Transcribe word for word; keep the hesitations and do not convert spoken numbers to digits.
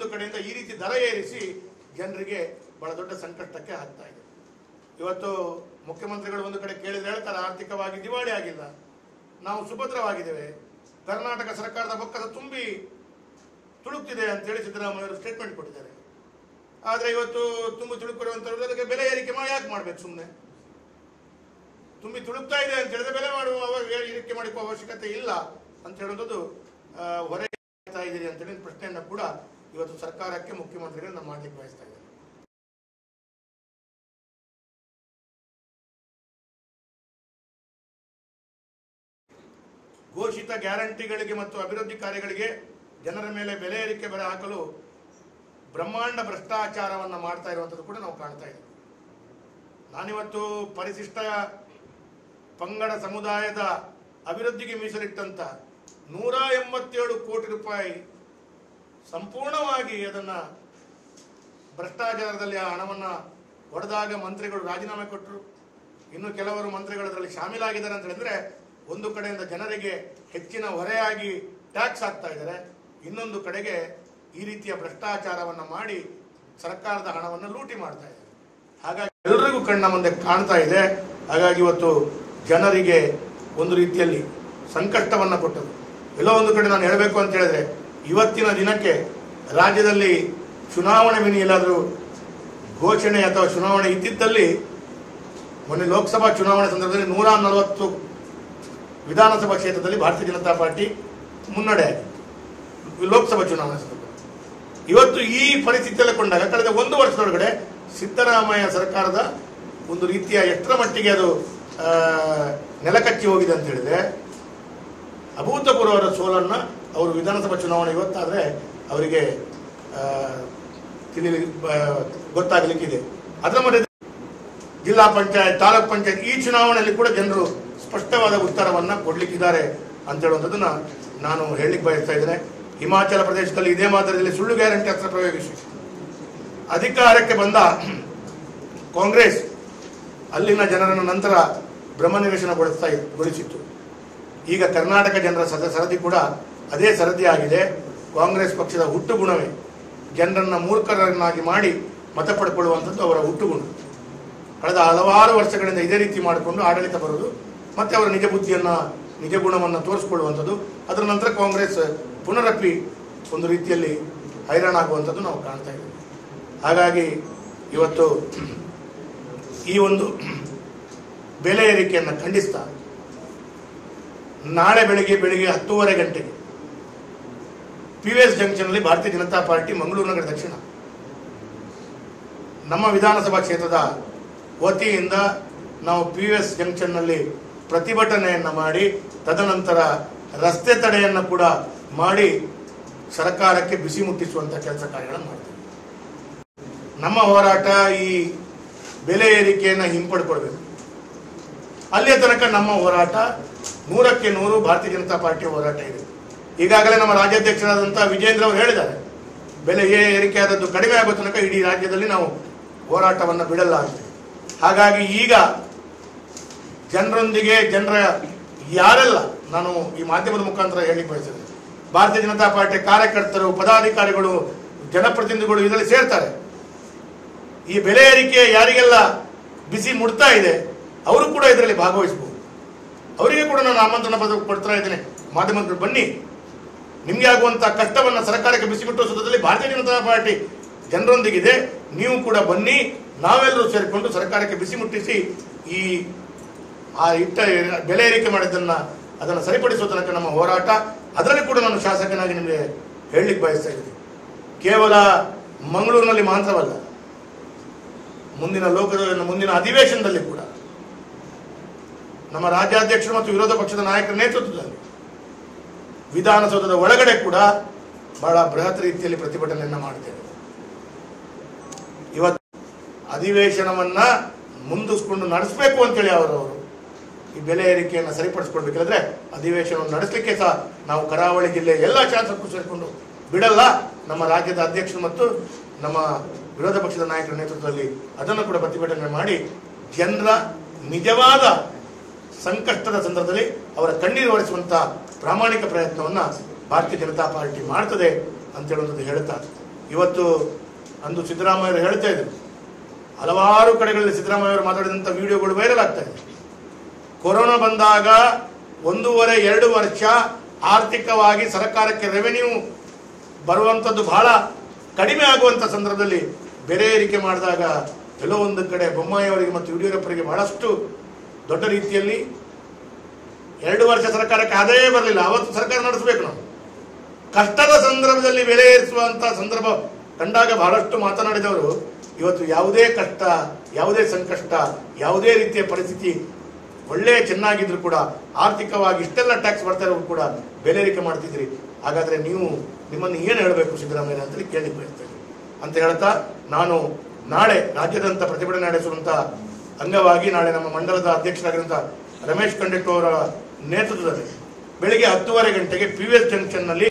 ಕಡೆಯಿಂದ ಈ ರೀತಿ ದರ ಏರಿಸಿ ಜನರಿಗೆ ಬಹಳ ದೊಡ್ಡ ಸಂಕಷ್ಟಕ್ಕೆ ಆಗ್ತಾ ಇದೆ. ಇವತ್ತು ಮುಖ್ಯಮಂತ್ರಿಗಳು ಒಂದು ಕಡೆ ಕೇಳಿದ್ರೆ ಹೇಳ್ತಾರೆ, ಆರ್ಥಿಕವಾಗಿ ದಿವಾಳಿ ಆಗಿಲ್ಲ, ನಾವು ಸುಭದ್ರವಾಗಿದ್ದೇವೆ, ಕರ್ನಾಟಕ ಸರ್ಕಾರದ ಬೊಕ್ಕಸ ತುಂಬಿ ತುಳುಕ್ತಿದೆ ಅಂತೇಳಿ ಸಿದ್ದರಾಮಯ್ಯವರು ಸ್ಟೇಟ್ಮೆಂಟ್ ಕೊಟ್ಟಿದ್ದಾರೆ. ಆದರೆ ಇವತ್ತು ತುಂಬಿ ತುಳುಕಿರುವಂಥವ್ರು ಅದಕ್ಕೆ ಬೆಲೆ ಏರಿಕೆ ಮಾಡಿ ಯಾಕೆ ಮಾಡ್ಬೇಕು? ಸುಮ್ಮನೆ ತುಂಬಿ ತುಳುಕ್ತಾ ಇದೆ ಅಂತ ಹೇಳಿದ್ರೆ ಬೆಲೆ ಮಾಡುವ ಏರಿಕೆ ಮಾಡಿಕೋ ಅವಶ್ಯಕತೆ ಇಲ್ಲ ಅಂತ ಹೇಳುವಂಥದ್ದು ಹೊರೆ ಇದ್ದೀರಿ ಅಂತೇಳಿ ಪ್ರಶ್ನೆಯನ್ನು ಕೂಡ ಇವತ್ತು ಸರ್ಕಾರಕ್ಕೆ ಮುಖ್ಯಮಂತ್ರಿಗಳನ್ನ ಮಾಡಲಿಕ್ಕೆ ಬಯಸ್ತಾ ಇದ್ದಾರೆ. ಘೋಷಿತ ಗ್ಯಾರಂಟಿಗಳಿಗೆ ಮತ್ತು ಅಭಿವೃದ್ಧಿ ಕಾರ್ಯಗಳಿಗೆ ಜನರ ಮೇಲೆ ಬೆಲೆ ಏರಿಕೆ ಬೆಲೆ ಹಾಕಲು ಬ್ರಹ್ಮಾಂಡ ಭ್ರಷ್ಟಾಚಾರವನ್ನು ಮಾಡ್ತಾ ಇರುವಂಥದ್ದು ಕೂಡ ನಾವು ಕಾಣ್ತಾ ಇದ್ದೀವಿ. ನಾನಿವತ್ತು ಪರಿಶಿಷ್ಟ ಪಂಗಡ ಸಮುದಾಯದ ಅಭಿವೃದ್ಧಿಗೆ ಮೀಸಲಿಟ್ಟಂತ ನೂರ ಎಂಬತ್ತೇಳು ಕೋಟಿ ರೂಪಾಯಿ ಸಂಪೂರ್ಣವಾಗಿ ಅದನ್ನ ಭ್ರಷ್ಟಾಚಾರದಲ್ಲಿ ಆ ಹಣವನ್ನು ಹೊಡೆದಾಗ ಮಂತ್ರಿಗಳು ರಾಜೀನಾಮೆ ಕೊಟ್ಟರು. ಇನ್ನು ಕೆಲವರು ಮಂತ್ರಿಗಳು ಅದರಲ್ಲಿ ಶಾಮೀಲಾಗಿದ್ದಾರೆ ಅಂತ ಹೇಳಿದ್ರೆ, ಒಂದು ಕಡೆಯಿಂದ ಜನರಿಗೆ ಹೆಚ್ಚಿನ ಹೊರೆಯಾಗಿ ಟ್ಯಾಕ್ಸ್ ಹಾಕ್ತಾ ಇದ್ದಾರೆ, ಇನ್ನೊಂದು ಕಡೆಗೆ ಈ ರೀತಿಯ ಭ್ರಷ್ಟಾಚಾರವನ್ನು ಮಾಡಿ ಸರ್ಕಾರದ ಹಣವನ್ನು ಲೂಟಿ ಮಾಡ್ತಾ ಇದ್ದಾರೆ. ಹಾಗಾಗಿ ಎಲ್ಲರಿಗೂ ಕಣ್ಣ ಮುಂದೆ ಕಾಣ್ತಾ ಇದೆ. ಹಾಗಾಗಿ ಇವತ್ತು ಜನರಿಗೆ ಒಂದು ರೀತಿಯಲ್ಲಿ ಸಂಕಷ್ಟವನ್ನು ಕೊಟ್ಟರು. ಎಲ್ಲೋ ಒಂದು ಕಡೆ ನಾನು ಹೇಳಬೇಕು ಅಂತ ಹೇಳಿದ್ರೆ, ಇವತ್ತಿನ ದಿನಕ್ಕೆ ರಾಜ್ಯದಲ್ಲಿ ಚುನಾವಣೆ ಮಿನಿ ಎಲ್ಲಾದರೂ ಘೋಷಣೆ ಅಥವಾ ಚುನಾವಣೆ ಇದ್ದಿದ್ದಲ್ಲಿ, ಮೊನ್ನೆ ಲೋಕಸಭಾ ಚುನಾವಣೆ ಸಂದರ್ಭದಲ್ಲಿ ನೂರ ನಲವತ್ತು ವಿಧಾನಸಭಾ ಕ್ಷೇತ್ರದಲ್ಲಿ ಭಾರತೀಯ ಜನತಾ ಪಾರ್ಟಿ ಮುನ್ನಡೆ ಲೋಕಸಭಾ ಚುನಾವಣೆ ಸಂದರ್ಭ. ಇವತ್ತು ಈ ಪರಿಸ್ಥಿತಿಯಲ್ಲಿ ಕೊಂಡಾಗ ಕಳೆದ ಒಂದು ವರ್ಷದೊಳಗಡೆ ಸಿದ್ದರಾಮಯ್ಯ ಸರ್ಕಾರದ ಒಂದು ರೀತಿಯ ಎಷ್ಟರ ಮಟ್ಟಿಗೆ ಅದು ನೆಲಕಚ್ಚಿ ಹೋಗಿದೆ ಅಂತ ಹೇಳಿದ್ರೆ, ಅಭೂತಪೂರ್ವವಾದ ಸೋಲನ್ನ ಅವರು ವಿಧಾನಸಭಾ ಚುನಾವಣೆ ಇವತ್ತಾದ್ರೆ ಅವರಿಗೆ ತಿಳಿ ಗೊತ್ತಾಗಲಿಕ್ಕಿದೆ. ಅದರ ಮಧ್ಯೆ ಜಿಲ್ಲಾ ಪಂಚಾಯತ್, ತಾಲೂಕ್ ಪಂಚಾಯತ್ ಈ ಚುನಾವಣೆಯಲ್ಲಿ ಕೂಡ ಜನರು ಸ್ಪಷ್ಟವಾದ ಉತ್ತರವನ್ನ ಕೊಡ್ಲಿಕ್ಕಿದ್ದಾರೆ ಅಂತ ಹೇಳುವಂಥದ್ದನ್ನ ನಾನು ಹೇಳಲಿಕ್ಕೆ ಬಯಸ್ತಾ ಇದ್ದೇನೆ. ಹಿಮಾಚಲ ಪ್ರದೇಶದಲ್ಲಿ ಇದೇ ಮಾದರಿಯಲ್ಲಿ ಸುಳ್ಳು ಗ್ಯಾರಂಟಿ ಅಸ್ತ್ರ ಪ್ರಯೋಗಿಸಿ ಅಧಿಕಾರಕ್ಕೆ ಬಂದ ಕಾಂಗ್ರೆಸ್ ಅಲ್ಲಿನ ಜನರನ್ನು ನಂತರ ಬ್ರಹ್ಮನಿವೇಶನಗೊಳಿಸ್ತಾ ಗೊಳಿಸಿತ್ತು. ಈಗ ಕರ್ನಾಟಕ ಜನರ ಸದ ಸರದಿ ಕೂಡ ಅದೇ ಸರದಿ ಆಗಿದೆ. ಕಾಂಗ್ರೆಸ್ ಪಕ್ಷದ ಹುಟ್ಟು ಗುಣವೇ ಜನರನ್ನ ಮೂರ್ಖರನ್ನಾಗಿ ಮಾಡಿ ಮತ ಪಡ್ಕೊಳ್ಳುವಂಥದ್ದು ಅವರ ಹುಟ್ಟು ಗುಣ. ಕಳೆದ ಹಲವಾರು ವರ್ಷಗಳಿಂದ ಇದೇ ರೀತಿ ಮಾಡಿಕೊಂಡು ಆಡಳಿತ ಬರುವುದು, ಮತ್ತೆ ಅವರ ನಿಜ ಬುದ್ಧಿಯನ್ನ ನಿಜ ಗುಣವನ್ನು ತೋರಿಸಿಕೊಳ್ಳುವಂಥದ್ದು, ಅದರ ನಂತರ ಕಾಂಗ್ರೆಸ್ ಪುನರಪಿ ಒಂದು ರೀತಿಯಲ್ಲಿ ಹೈರಾಣಾಗುವಂಥದ್ದು ನಾವು ಕಾಣ್ತಾ ಇದ್ದೇವೆ. ಹಾಗಾಗಿ ಇವತ್ತು ಈ ಒಂದು ಬೆಲೆ ಏರಿಕೆಯನ್ನು ಖಂಡಿಸ್ತಾ ನಾಳೆ ಬೆಳಿಗ್ಗೆ ಬೆಳಿಗ್ಗೆ ಹತ್ತೂವರೆ ಗಂಟೆಗೆ ಪಿ ವಿ ಎಸ್ ಜಂಕ್ಷನ್ ಅಲ್ಲಿ ಭಾರತೀಯ ಜನತಾ ಪಾರ್ಟಿ ಮಂಗಳೂರು ನಗರ ದಕ್ಷಿಣ ನಮ್ಮ ವಿಧಾನಸಭಾ ಕ್ಷೇತ್ರದ ವತಿಯಿಂದ ನಾವು ಪಿ ವಿ ಎಸ್ ಜಂಕ್ಷನ್ ನಲ್ಲಿ ಪ್ರತಿಭಟನೆಯನ್ನ ಮಾಡಿ, ತದನಂತರ ರಸ್ತೆ ತಡೆಯನ್ನು ಕೂಡ ಮಾಡಿ ಸರ್ಕಾರಕ್ಕೆ ಬಿಸಿ ಮುಟ್ಟಿಸುವಂತ ಕೆಲಸ ಕಾರ್ಯಗಳನ್ನು ಮಾಡ್ತೀವಿ. ನಮ್ಮ ಹೋರಾಟ ಈ ಬೆಲೆ ಏರಿಕೆಯನ್ನು ಹಿಂಪಡ್ಕೊಳ್ಬೇಕು. ಅಲ್ಲಿಯ ತನಕ ನಮ್ಮ ಹೋರಾಟ ನೂರಕ್ಕೆ ನೂರು ಭಾರತೀಯ ಜನತಾ ಪಾರ್ಟಿಯ ಹೋರಾಟ ಇದೆ. ಈಗಾಗಲೇ ನಮ್ಮ ರಾಜ್ಯಾಧ್ಯಕ್ಷರಾದಂತಹ ವಿಜೇಂದ್ರ ಅವರು ಹೇಳಿದ್ದಾರೆ, ಬೆಲೆ ಏರಿಕೆ ಆದದ್ದು ಕಡಿಮೆ ಆಗೋ ತನಕ ಇಡೀ ರಾಜ್ಯದಲ್ಲಿ ನಾವು ಹೋರಾಟವನ್ನು ಬಿಡಲ್ಲ ಅಂತ. ಹಾಗಾಗಿ ಈಗ ಜನರೊಂದಿಗೆ ಜನರ ಯಾರೆಲ್ಲ, ನಾನು ಈ ಮಾಧ್ಯಮದ ಮುಖಾಂತರ ಹೇಳಿ ಬಯಸಿದೆ, ಭಾರತೀಯ ಜನತಾ ಪಾರ್ಟಿಯ ಕಾರ್ಯಕರ್ತರು, ಪದಾಧಿಕಾರಿಗಳು, ಜನಪ್ರತಿನಿಧಿಗಳು ಇದರಲ್ಲಿ ಸೇರ್ತಾರೆ. ಈ ಬೆಲೆ ಏರಿಕೆ ಯಾರಿಗೆಲ್ಲ ಬಿಸಿ ಮುಡ್ತಾ ಇದೆ ಅವರು ಕೂಡ ಇದರಲ್ಲಿ ಭಾಗವಹಿಸಬಹುದು. ಅವರಿಗೆ ಕೂಡ ನಾನು ಆಮಂತ್ರಣ ಪಡ್ತಾ ಇದ್ದೇನೆ, ಮಾಧ್ಯಮಗಳು ಬನ್ನಿ, ನಿಮ್ಗೆ ಆಗುವಂತಹ ಕಷ್ಟವನ್ನು ಸರ್ಕಾರಕ್ಕೆ ಬಿಸಿ ಮುಟ್ಟಿಸುವುದರಲ್ಲಿ ಭಾರತೀಯ ಜನತಾ ಪಾರ್ಟಿ ಜನರೊಂದಿಗಿದೆ, ನೀವು ಕೂಡ ಬನ್ನಿ, ನಾವೆಲ್ಲರೂ ಸೇರಿಕೊಂಡು ಸರ್ಕಾರಕ್ಕೆ ಬಿಸಿ ಮುಟ್ಟಿಸಿ ಈ ಆ ಇಟ್ಟ ಬೆಲೆ ಏರಿಕೆ ಮಾಡಿದ್ದನ್ನ ಅದನ್ನು ಸರಿಪಡಿಸುವ ತನಕ ನಮ್ಮ ಹೋರಾಟ. ಅದರಲ್ಲಿ ಕೂಡ ನಾನು ಶಾಸಕನಾಗಿ ನಿಮಗೆ ಹೇಳಲಿಕ್ಕೆ ಬಯಸ್ತಾ ಇದ್ದೀನಿ, ಕೇವಲ ಮಂಗಳೂರಿನಲ್ಲಿ ಮಾತ್ರವಲ್ಲ, ಮುಂದಿನ ಲೋಕದ ಮುಂದಿನ ಅಧಿವೇಶನದಲ್ಲಿ ಕೂಡ ನಮ್ಮ ರಾಜ್ಯಾಧ್ಯಕ್ಷರು ಮತ್ತು ವಿರೋಧ ಪಕ್ಷದ ನಾಯಕರ ನೇತೃತ್ವದಲ್ಲಿ ವಿಧಾನಸೌಧದ ಒಳಗಡೆ ಕೂಡ ಬಹಳ ಬೃಹತ್ ರೀತಿಯಲ್ಲಿ ಪ್ರತಿಭಟನೆಯನ್ನ ಮಾಡ್ತೇವೆ. ಇವತ್ತು ಅಧಿವೇಶನವನ್ನ ಮುಂದಿಸ್ಕೊಂಡು ನಡೆಸಬೇಕು ಅಂತೇಳಿ ಅವರವರು ಈ ಬೆಲೆ ಏರಿಕೆಯನ್ನು ಸರಿಪಡಿಸಿಕೊಳ್ಬೇಕಿದ್ರೆ ಅಧಿವೇಶನವನ್ನು ನಡೆಸಲಿಕ್ಕೆ ಸಹ ನಾವು ಕರಾವಳಿ ಜಿಲ್ಲೆ ಎಲ್ಲ ಶಾಸಕರು ಸೇರಿಕೊಂಡು ಬಿಡಲ್ಲ. ನಮ್ಮ ರಾಜ್ಯದ ಅಧ್ಯಕ್ಷರು ಮತ್ತು ನಮ್ಮ ವಿರೋಧ ಪಕ್ಷದ ನಾಯಕರ ನೇತೃತ್ವದಲ್ಲಿ ಅದನ್ನು ಕೂಡ ಪ್ರತಿಭಟನೆ ಮಾಡಿ ಜನರ ನಿಜವಾದ ಸಂಕಷ್ಟದ ಸಂದರ್ಭದಲ್ಲಿ ಅವರ ಕಣ್ಣೀರು ಒರೆಸುವಂತಹ ಪ್ರಾಮಾಣಿಕ ಪ್ರಯತ್ನವನ್ನ ಭಾರತೀಯ ಜನತಾ ಪಾರ್ಟಿ ಮಾಡ್ತದೆ ಅಂತ ಹೇಳುವಂಥದ್ದು ಹೇಳ್ತಾ ಇವತ್ತು ಅಂದು ಸಿದ್ದರಾಮಯ್ಯರು ಹೇಳ್ತಾ ಇದ್ರು, ಹಲವಾರು ಕಡೆಗಳಲ್ಲಿ ಸಿದ್ದರಾಮಯ್ಯವರು ಮಾತಾಡಿದಂಥ ವಿಡಿಯೋಗಳು ವೈರಲ್ ಆಗ್ತಾ ಇದೆ. ಕೊರೋನಾ ಬಂದಾಗ ಒಂದೂವರೆ ಎರಡು ವರ್ಷ ಆರ್ಥಿಕವಾಗಿ ಸರ್ಕಾರಕ್ಕೆ ರೆವೆನ್ಯೂ ಬರುವಂಥದ್ದು ಬಹಳ ಕಡಿಮೆ ಆಗುವಂಥ ಸಂದರ್ಭದಲ್ಲಿ ಬೆಲೆ ಏರಿಕೆ ಮಾಡಿದಾಗ ಎಲ್ಲೋ ಒಂದು ಕಡೆ ಬೊಮ್ಮಾಯಿಯವರಿಗೆ ಮತ್ತು ಯಡಿಯೂರಪ್ಪರಿಗೆ ಬಹಳಷ್ಟು ದೊಡ್ಡ ರೀತಿಯಲ್ಲಿ ಎರಡು ವರ್ಷ ಸರ್ಕಾರಕ್ಕೆ ಆದಾಯ ಬರಲಿಲ್ಲ. ಅವತ್ತು ಸರ್ಕಾರ ನಡೆಸಬೇಕು. ನಾವು ಕಷ್ಟದ ಸಂದರ್ಭದಲ್ಲಿ ಬೆಲೆ ಏರಿಸುವಂಥ ಸಂದರ್ಭ ಕಂಡಾಗ ಬಹಳಷ್ಟು ಮಾತನಾಡಿದವರು ಇವತ್ತು ಯಾವುದೇ ಕಷ್ಟ, ಯಾವುದೇ ಸಂಕಷ್ಟ, ಯಾವುದೇ ರೀತಿಯ ಪರಿಸ್ಥಿತಿ ಒಳ್ಳೆ ಚೆನ್ನಾಗಿದ್ರು ಕೂಡ ಆರ್ಥಿಕವಾಗಿ ಇಷ್ಟೆಲ್ಲ ಟ್ಯಾಕ್ಸ್ ಬರ್ತಾ ಇರೋರು ಕೂಡ ಬೆಲೆ ಏರಿಕೆ ಮಾಡ್ತಿದ್ರಿ. ಹಾಗಾದರೆ ನೀವು ನಿಮ್ಮನ್ನು ಏನು ಹೇಳಬೇಕು ಸಿದ್ದರಾಮಯ್ಯ ಅಂತೇಳಿ ಕೇಳಿ ಬಯಸ್ತೇನೆ ಅಂತ ಹೇಳ್ತಾ, ನಾನು ನಾಳೆ ರಾಜ್ಯದಂತ ಪ್ರತಿಭಟನೆ ನಡೆಸುವಂಥ ಅಂಗವಾಗಿ ನಾಳೆ ನಮ್ಮ ಮಂಡಲದ ಅಧ್ಯಕ್ಷರಾಗಿರುವಂಥ ರಮೇಶ್ ಕಂಡೆಟ್ಟು ಅವರ ನೇತೃತ್ವದಲ್ಲಿ ಬೆಳಿಗ್ಗೆ ಹತ್ತೂವರೆ ಗಂಟೆಗೆ ಪಿ ವಿ ಎಸ್ ಜಂಕ್ಷನ್ನಲ್ಲಿ